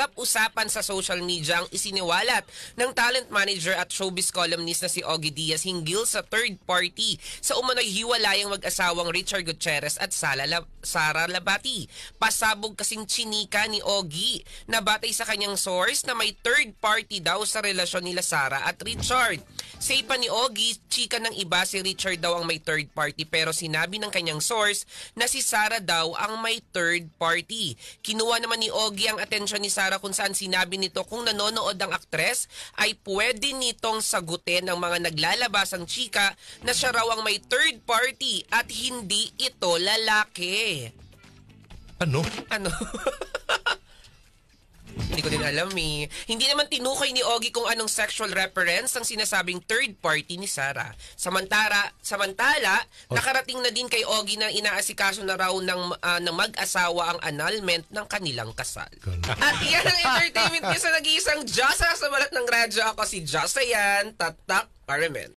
usap-usapan sa social media ang isiniwalat ng talent manager at showbiz columnist na si Ogie Diaz hinggil sa third party sa umano'y hiwalayang mag-asawang Richard Gutierrez at Sara Labati. Pasabog kasing chinika ni Ogie na batay sa kanyang source na may third party daw sa relasyon nila Sara at Richard. Say pa ni Ogie, chika ng iba si Richard daw ang may third party pero sinabi ng kanyang source na si Sara daw ang may third party. Kinuha naman ni Ogie ang atensyon ni Sara kung saan sinabi nito kung nanonood ang aktres ay pwede nitong sagutin ng mga naglalabasang chika na siya raw ang may third party at hindi ito lalaki. Ano? Hindi ko din alam eh. Hindi naman tinukoy ni Ogie kung anong sexual reference ang sinasabing third party ni Sara. Samantala, nakarating na din kay Ogie na inaasikaso na raw ng mag-asawa ang annulment ng kanilang kasal. At yan ang entertainment niya sa nag-iisang Diyosa sa balat ng radyo. Ako si Josayan Tatak Paramen.